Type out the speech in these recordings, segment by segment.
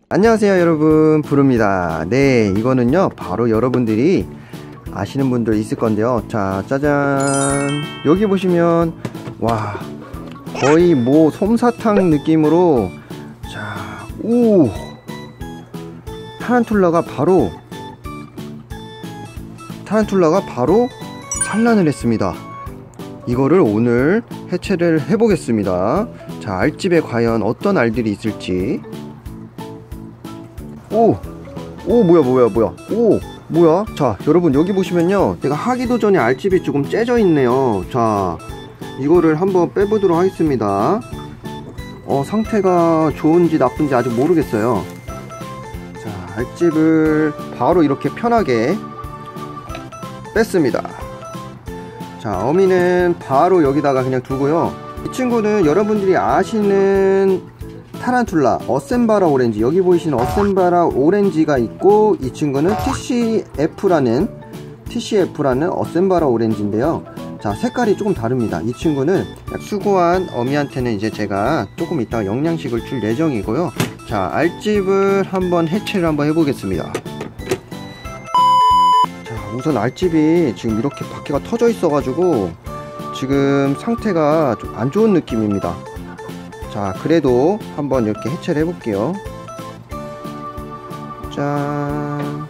안녕하세요 여러분, 부릅니다. 네, 이거는요 바로 여러분들이 아시는 분들 있을 건데요. 자, 짜잔. 여기 보시면 와, 거의 뭐 솜사탕 느낌으로, 자, 오, 타란툴라가 바로 산란을 했습니다. 이거를 오늘 해체를 해보겠습니다. 자, 알집에 과연 어떤 알들이 있을지. 오, 뭐야. 자, 여러분 여기 보시면요, 내가 하기도 전에 알집이 조금 째져 있네요. 자, 이거를 한번 빼보도록 하겠습니다. 상태가 좋은지 나쁜지 아직 모르겠어요. 자, 알집을 바로 이렇게 편하게 뺐습니다. 자, 어미는 바로 여기다가 그냥 두고요. 이 친구는 여러분들이 아시는 타란툴라 어셈바라 오렌지, 여기 보이시는 어셈바라 오렌지가 있고, 이 친구는 TCF라는 어셈바라 오렌지인데요. 자, 색깔이 조금 다릅니다. 이 친구는 수고한 어미한테는 이제 제가 조금 이따가 영양식을 줄 예정이고요. 자, 알집을 한번 해체를 한번 해보겠습니다. 자, 우선 알집이 지금 이렇게 바퀴가 터져 있어 가지고 지금 상태가 좀 안 좋은 느낌입니다. 자, 그래도 한번 이렇게 해체를 해볼게요. 짠.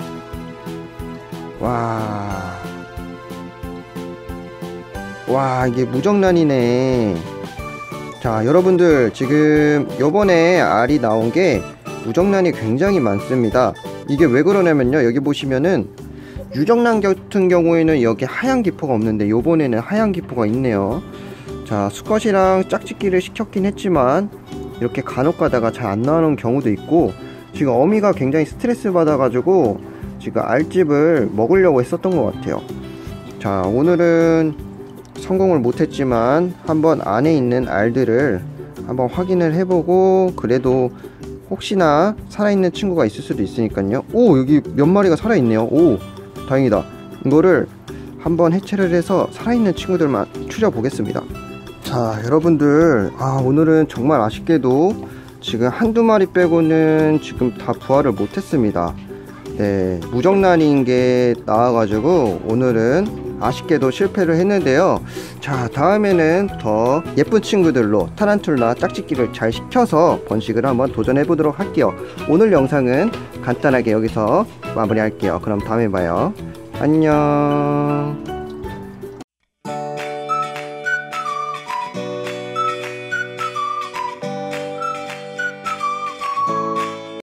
와, 이게 무정란이네. 자, 여러분들 지금 요번에 알이 나온 게 무정란이 굉장히 많습니다. 이게 왜 그러냐면요, 여기 보시면은 유정란 같은 경우에는 여기 하얀 기포가 없는데 요번에는 하얀 기포가 있네요. 자, 수컷이랑 짝짓기를 시켰긴 했지만 이렇게 간혹 가다가 잘 안 나오는 경우도 있고, 지금 어미가 굉장히 스트레스 받아 가지고 지금 알집을 먹으려고 했었던 것 같아요. 자, 오늘은 성공을 못했지만 한번 안에 있는 알들을 한번 확인을 해보고, 그래도 혹시나 살아있는 친구가 있을 수도 있으니까요. 오, 여기 몇 마리가 살아있네요. 오, 다행이다. 이거를 한번 해체를 해서 살아있는 친구들만 추려보겠습니다. 자, 여러분들, 오늘은 정말 아쉽게도 지금 한두 마리 빼고는 지금 다 부화를 못했습니다. 네, 무정란인 게 나와가지고 오늘은 아쉽게도 실패를 했는데요. 자, 다음에는 더 예쁜 친구들로 타란툴라 짝짓기를 잘 시켜서 번식을 한번 도전해 보도록 할게요. 오늘 영상은 간단하게 여기서 마무리할게요. 그럼 다음에 봐요. 안녕.